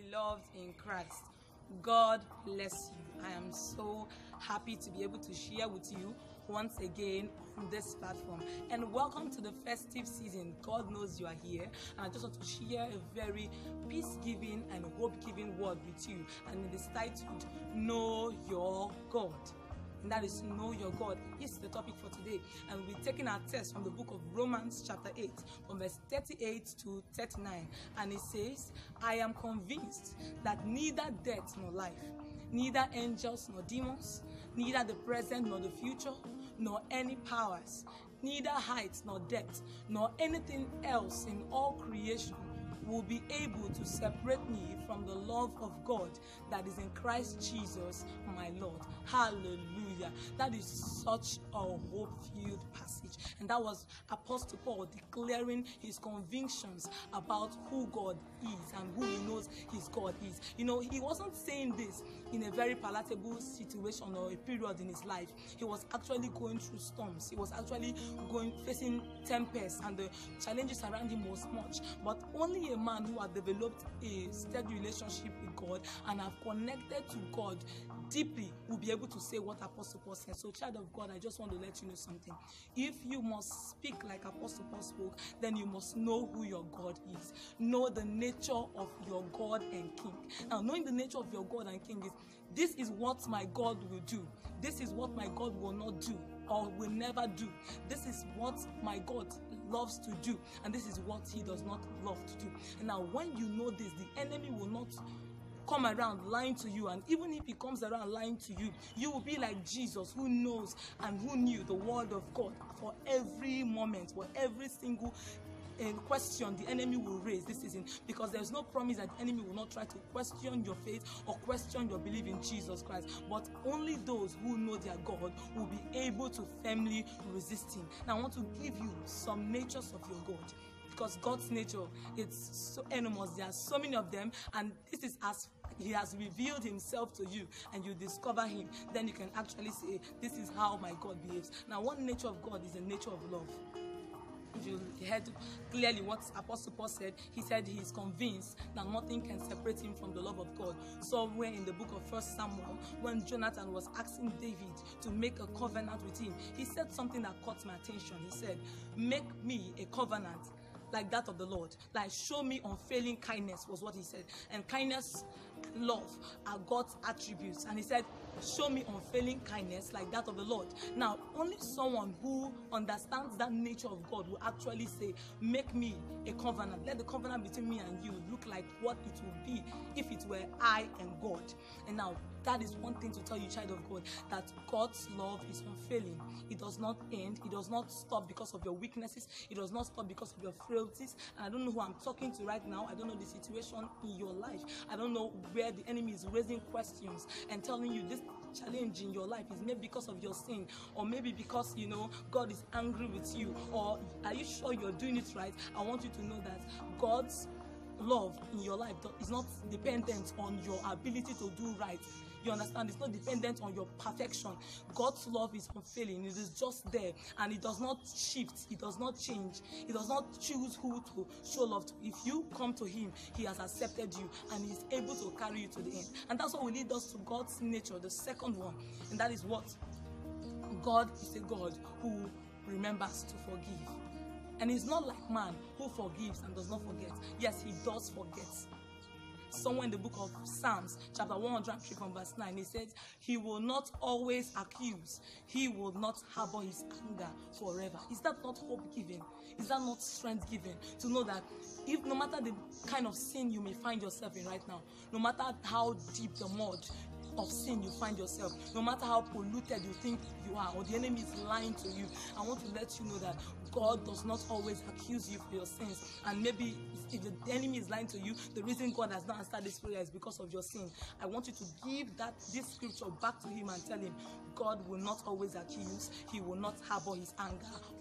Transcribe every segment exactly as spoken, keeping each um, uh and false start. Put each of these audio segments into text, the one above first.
beloved in Christ, God bless you. I am so happy to be able to share with you once again on this platform. And welcome to the festive season. God knows you are here, and I just want to share a very peace-giving and hope-giving word with you. And it is titled, Know Your God. And that is Know Your God. This is the topic for today. And we'll be taking our text from the book of Romans chapter eight, from verse thirty-eight to thirty-nine. And it says, I am convinced that neither death nor life, neither angels nor demons, neither the present nor the future, nor any powers, neither height nor depth, nor anything else in all creation will be able to separate me from the love of God that is in Christ Jesus, my Lord. Hallelujah. That is such a hope-filled passage. And that was Apostle Paul declaring his convictions about who God is and who he knows his God is. You know, he wasn't saying this in a very palatable situation or a period in his life. He was actually going through storms. He was actually going facing tempests, and the challenges around him was much. But only a man who had developed a steady relationship with God and have connected to God deeply will be able to say what Apostle Paul said. So, child of God, I just want to let you know something. If you must speak like Apostle Paul spoke, then you must know who your God is. Know the nature of your God and King. Now, knowing the nature of your God and King is, this is what my God will do. This is what my God will not do or will never do. This is what my God loves to do, and this is what he does not love to do. And now, when you know this, the enemy will not come around lying to you, and even if he comes around lying to you, you will be like Jesus, who knows and who knew the word of God for every moment, for every single in question the enemy will raise this season, because there's no promise that the enemy will not try to question your faith or question your belief in Jesus Christ. But only those who know their God will be able to firmly resist him. Now, I want to give you some natures of your God, because God's nature, it's so enormous. There are so many of them, and this is as he has revealed himself to you, and you discover him. Then you can actually say, this is how my God behaves. Now, one nature of God is the nature of love. If you heard clearly what Apostle Paul said, he said he is convinced that nothing can separate him from the love of God. Somewhere in the book of First Samuel, when Jonathan was asking David to make a covenant with him, he said something that caught my attention. He said, make me a covenant like that of the Lord. Like, show me unfailing kindness, was what he said. And kindness and love are God's attributes. And he said, show me unfailing kindness like that of the Lord. Now, only someone who understands that nature of God will actually say, make me a covenant. Let the covenant between me and you look like what it would be if it were I and God. And now, that is one thing to tell you, child of God, that God's love is unfailing. It does not end. It does not stop because of your weaknesses. It does not stop because of your frailties. And I don't know who I'm talking to right now. I don't know the situation in your life. I don't know where the enemy is raising questions and telling you this challenge in your life is maybe because of your sin, or maybe because, you know, God is angry with you, or are you sure you're doing it right? I want you to know that God's love in your life is not dependent on your ability to do right. You understand? It's not dependent on your perfection. God's love is unfailing. It is just there, and it does not shift. It does not change. It does not choose who to show love to. If you come to him, he has accepted you, and he's able to carry you to the end. And that's what will lead us to God's nature, the second one. And that is what? God is a God who remembers to forgive. And he's not like man who forgives and does not forget. Yes, he does forget. Somewhere in the book of Psalms, chapter one hundred three from verse nine, he says, he will not always accuse. He will not harbor his anger forever. Is that not hope-giving? Is that not strength-giving? To know that if no matter the kind of sin you may find yourself in right now, no matter how deep the mud of sin you find yourself, no matter how polluted you think you are, or the enemy is lying to you, I want to let you know that God does not always accuse you for your sins. And maybe if the enemy is lying to you, the reason God has not answered this prayer is because of your sin. I want you to give that this scripture back to him and tell him, God will not always accuse. He will not harbor his anger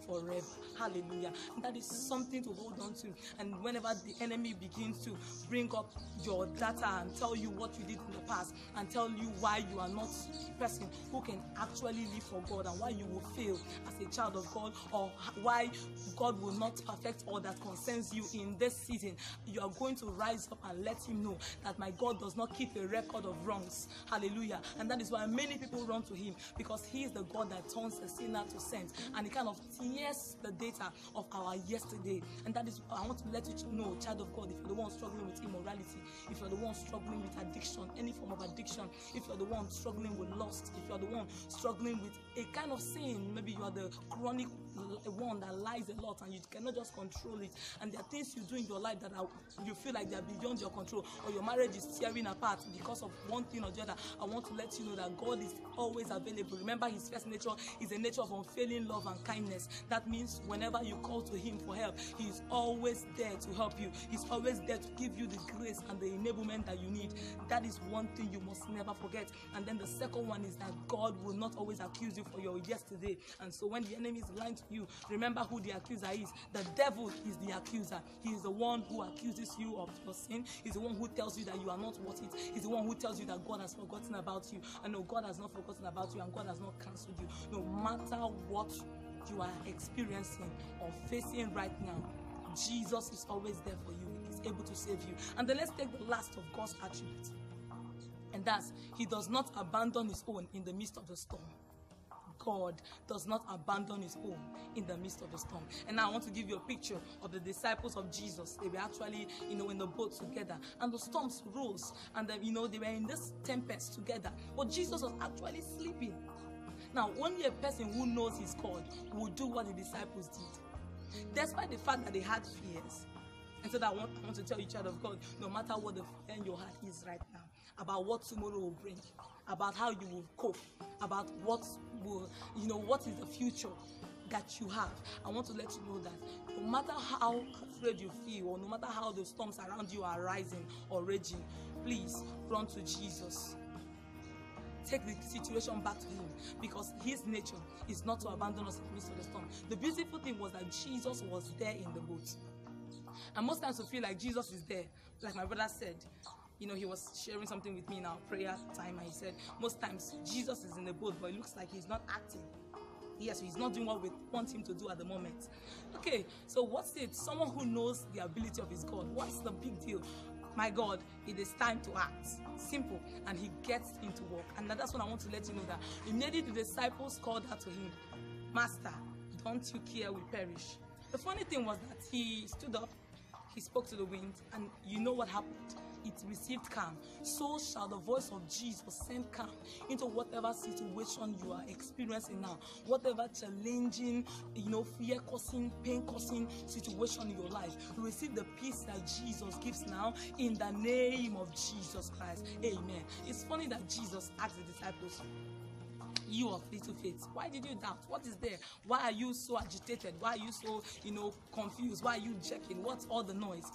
forever. Hallelujah. And that is something to hold on to. And whenever the enemy begins to bring up your data and tell you what you did in the past and tell you why you are not a person who can actually live for God and why you will fail as a child of God, or why God will not perfect all that concerns you in this season, you are going to rise up and let him know that my God does not keep a record of wrongs. Hallelujah. And that is why many people run to him, because he is the God that turns a sinner to saint, and he kind of tears the data of our yesterday. And that is, I want to let you know, child of God, if you're the one struggling with immorality, if you're the one struggling with addiction, any form of addiction, if you're the one struggling with lust, if you're the one struggling with a kind of sin, maybe you are the chronic one that lies a lot and you cannot just control it, and there are things you do in your life that are, you feel like they are beyond your control, or your marriage is tearing apart because of one thing or the other, I want to let you know that God is always available. Remember, his first nature is a nature of unfailing love and kindness. That means whenever you call to him for help, he is always there to help you. He's always there to give you the grace and the enablement that you need. That is one thing you must never forget. And then the second one is that God will not always accuse you for your yesterday. And so when the enemy is lying to you, remember who the accuser is. The devil is the accuser. He is the one who accuses you of your sin. He's the one who tells you that you are not worth it. He's the one who tells you that God has forgotten about you. And no, God has not forgotten about you, and God has not cancelled you. No matter what you are experiencing or facing right now, Jesus is always there for you. He's able to save you. And then let's take the last of God's attributes. And that's, he does not abandon his own in the midst of the storm. God does not abandon his own in the midst of the storm. And now I want to give you a picture of the disciples of Jesus. They were actually, you know, in the boat together, and the storms rose, and then, you know, they were in this tempest together. But Jesus was actually sleeping. Now, only a person who knows his God will do what the disciples did, despite the fact that they had fears. And so that I want, I want to tell you, child of God, no matter what the fear in your heart is right now, about what tomorrow will bring, about how you will cope, about what will, you know, what is the future that you have, I want to let you know that no matter how afraid you feel, or no matter how the storms around you are rising or raging, please run to Jesus. Take the situation back to him, because his nature is not to abandon us in the midst of the storm. The beautiful thing was that Jesus was there in the boat. And most times we feel like Jesus is there. Like my brother said, you know, he was sharing something with me in our prayer time, and he said, most times Jesus is in the boat, but it looks like he's not acting. Yes, he's not doing what we want him to do at the moment. Okay, so what's it? Someone who knows the ability of his God. What's the big deal? My God, it is time to act. Simple. And he gets into work. And that's what I want to let you know, that immediately the disciples called out to him, Master, don't you care we perish? The funny thing was that he stood up, he spoke to the wind, and you know what happened? It received calm. So shall the voice of Jesus send calm into whatever situation you are experiencing now, whatever challenging, you know, fear-causing, pain-causing situation in your life. Receive the peace that Jesus gives now in the name of Jesus Christ. Amen. It's funny that Jesus asked the disciples, you of little faith, why did you doubt? What is there? Why are you so agitated? Why are you so, you know, confused? Why are you checking? What's all the noise?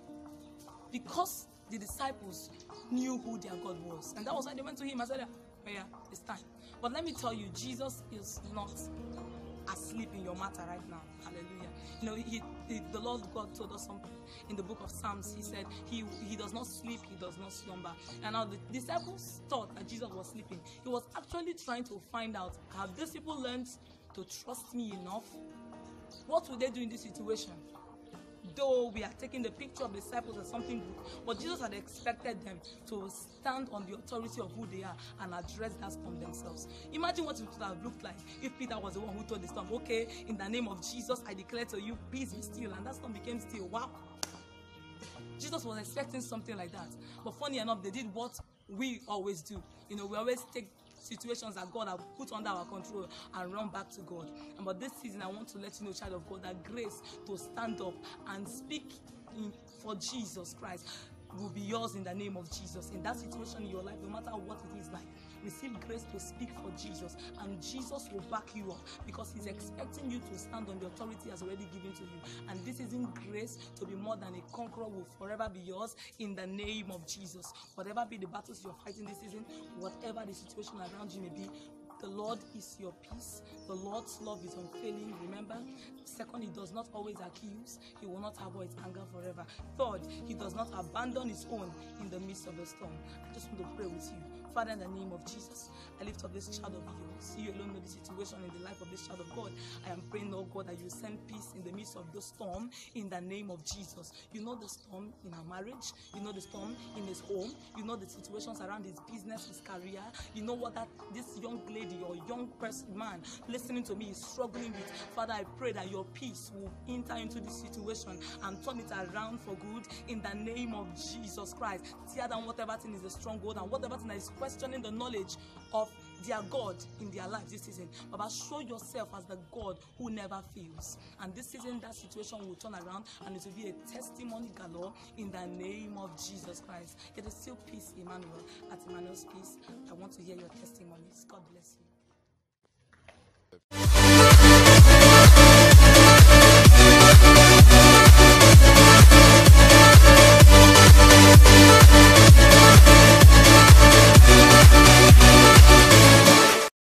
Because the disciples knew who their God was. And that was why they went to him and said, oh yeah, it's time. But let me tell you, Jesus is not asleep in your matter right now. Hallelujah. You know, he, he, the Lord God told us something in the book of Psalms. He said, he, he does not sleep, he does not slumber. And now the disciples thought that Jesus was sleeping. He was actually trying to find out, have these people learned to trust me enough? What will they do in this situation? Though we are taking the picture of the disciples as something good, but Jesus had expected them to stand on the authority of who they are and address that storm themselves. Imagine what it would have looked like if Peter was the one who told the storm, okay, in the name of Jesus, I declare to you, peace be still, and that storm became still. Wow. Jesus was expecting something like that. But funny enough, they did what we always do. You know, we always take situations that God has put under our control and run back to God. And but this season, I want to let you know, child of God, that grace to stand up and speak in, for Jesus Christ will be yours in the name of Jesus. In that situation in your life, no matter what it is like, receive grace to speak for Jesus, and Jesus will back you up, because he's expecting you to stand on the authority he has already given to you. And this isn't grace to be more than a conqueror will forever be yours in the name of Jesus. Whatever be the battles you're fighting this season, whatever the situation around you may be, The Lord is your peace. The Lord's love is unfailing. Remember, second, he does not always accuse. He will not harbor his anger forever. Third, he does not abandon his own in the midst of the storm. I just want to pray with you. Father, in the name of Jesus, I lift up this child of yours. You alone know the situation in the life of this child of God. I am praying, Lord God, that you send peace in the midst of the storm in the name of Jesus. You know the storm in our marriage. You know the storm in his home. You know the situations around his business, his career. You know what that this young lady or young person, man listening to me is struggling with. Father, I pray that your peace will enter into this situation and turn it around for good in the name of Jesus Christ. Tear down whatever thing is a stronghold and whatever thing that is questioning the knowledge of their God in their life this season. Baba, show yourself as the God who never fails. And this season, that situation will turn around and it will be a testimony galore in the name of Jesus Christ. It is still peace, Emmanuel. At Emmanuel's Peace, I want to hear your testimonies. God bless you.